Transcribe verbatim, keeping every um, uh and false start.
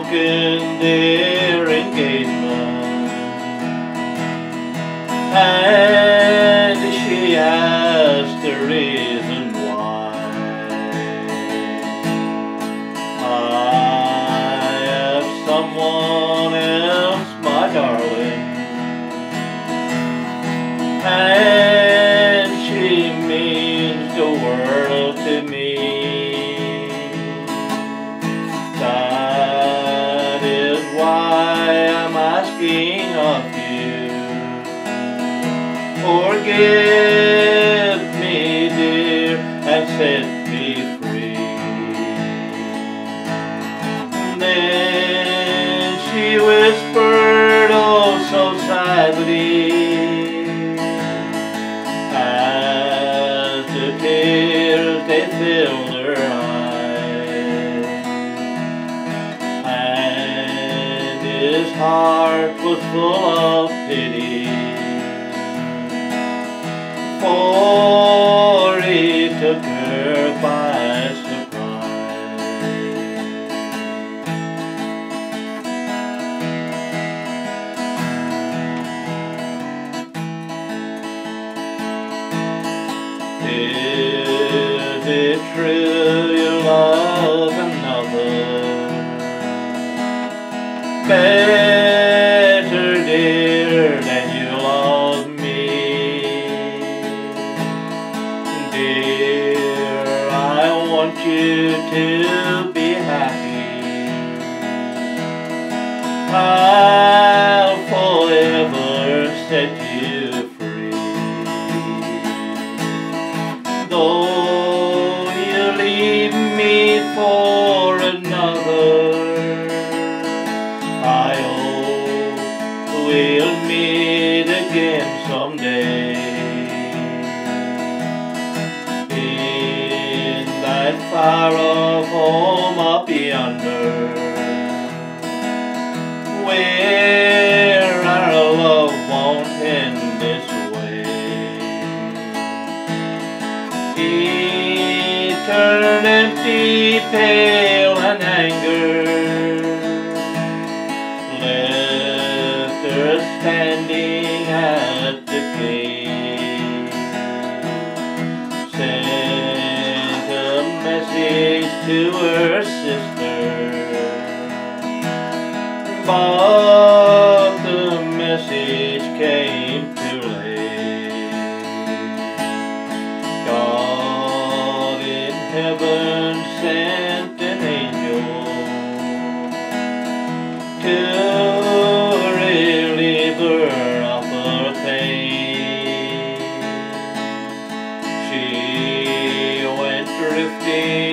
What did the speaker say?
broken their engagement, and she asked the reason why. I have someone else, my darling, and she means the world to me. That is why I'm asking of you, forgive me, dear, and set me free. Then she whispered, oh so sadly, as the tears they filled her eyes, and his heart was full of pity, for he took her by surprise. Is it true you love another better, dear, than you love me? Dear, I want you to be happy. I'll forever set you free. Though you leave me for another, I hope we'll meet again someday. In that far-off home up yonder, where our love won't end this way. He turned empty, pale, and angered, left her standing at the gate, sent a message to her sister, but the message came too late. God in heaven sent an angel to relieve her of her pain. She went drifting